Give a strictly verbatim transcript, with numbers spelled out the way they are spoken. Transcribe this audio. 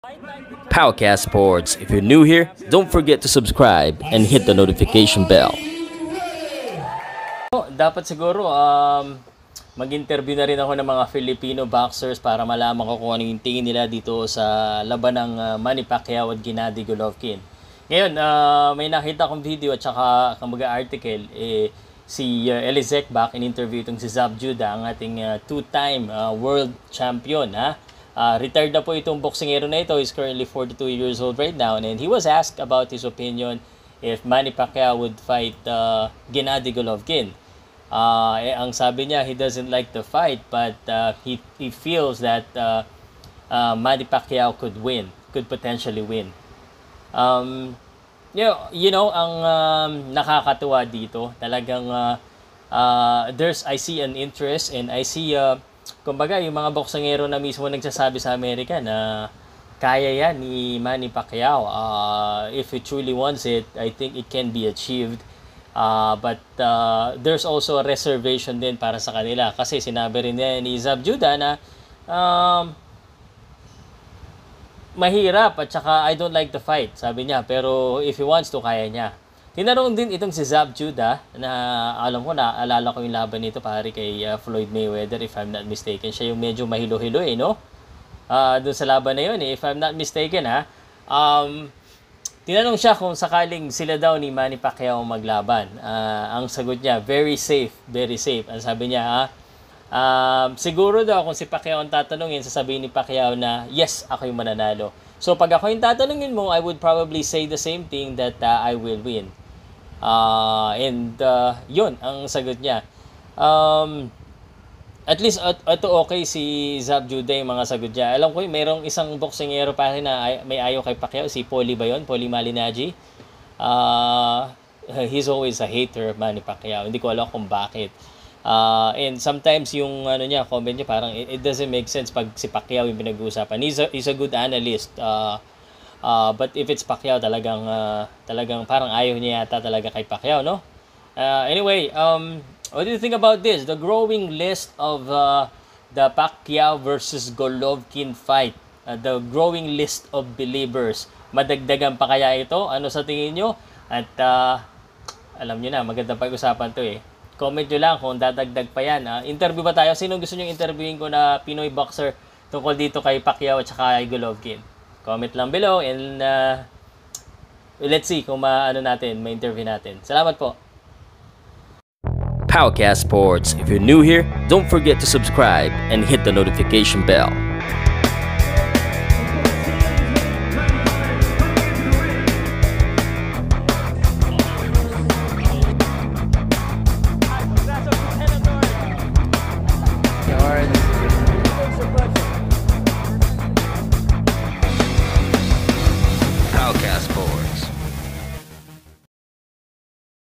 Powcast Sports. If you're new here, don't forget to subscribe and hit the notification bell. Dapat siguro um, mag-interview na rin ako ng mga Filipino boxers para malaman ko kung ano yung tingin nila dito sa laban ng uh, Manny Pacquiao at Gennady Golovkin. Ngayon, uh, may nakita akong video at saka kumbaga article, eh, si uh, Elizek back in interview itong si Zab Judah, ang ating uh, two-time uh, world champion. Ha? Uh, retired na po itong boksingero na ito. He's currently forty-two years old right now, and he was asked about his opinion if Manny Pacquiao would fight uh, Gennady Golovkin. Uh, eh, ang sabi niya, he doesn't like the fight, but uh, he, he feels that uh, uh, Manny Pacquiao could win, could potentially win. Um, you know, you know ang um, nakakatuwa dito, talagang uh, uh, there's, I see an interest, and I see, uh, kumbaga, yung mga boksingero na mismo nagsasabi sa Amerika na kaya yan ni Manny Pacquiao. Uh, if he truly wants it, I think it can be achieved. Uh, but uh, there's also a reservation din para sa kanila. Kasi sinabi rin niya ni Zab Judah na um, mahirap at saka I don't like the fight, sabi niya. Pero if he wants to, kaya niya. Tinanong din itong si Zab Judah na alam ko na, alala ko yung laban nito pare kay uh, Floyd Mayweather, if I'm not mistaken. Siya yung medyo mahilo-hilo eh, no? Uh, doon sa laban na yun eh, if I'm not mistaken ha. Um, tinanong siya kung sakaling sila daw ni Manny Pacquiao maglaban. Uh, ang sagot niya, very safe, very safe. Ang sabi niya ha, Um, siguro daw kung si Pacquiao ang tatanungin, sasabihin ni Pacquiao na yes, ako yung mananalo. So pag ako yung tatanungin mo, I would probably say the same thing, that uh, I will win. Uh, and uh, yun ang sagot niya. Um, at least at, ito okay si Zab Judah yung mga sagot niya. Alam ko yung mayroong isang boksingero pa rin na ay, may ayaw kay Pacquiao, si Paulie ba yun? Paulie Malignaggi. Uh, he's always a hater of Manny Pacquiao. Hindi ko alam kung bakit. Uh, and sometimes yung ano niya, comment niya parang it, it doesn't make sense pag si Pacquiao yung pinag-uusapan. He's a, he's a good analyst. Uh, uh, but if it's Pacquiao, talagang uh, talagang parang ayaw niya yata talaga kay Pacquiao, no? Uh, anyway, um, what do you think about this? The growing list of uh, the Pacquiao versus Golovkin fight. Uh, the growing list of believers. Madagdagan pa kaya ito? Ano sa tingin nyo? At uh, alam nyo na, magandang pag-usapan to eh. Comment nyo lang kung dadagdag pa yan. Uh, interview ba tayo? Sino gusto nyo interviewin ko na Pinoy boxer tungkol dito kay Pacquiao at saka kay Golovkin? Comment lang below and uh, let's see kung ma-ano natin, ma-interview natin. Salamat po. Powcast Sports. If you're new here, don't forget to subscribe and hit the notification bell.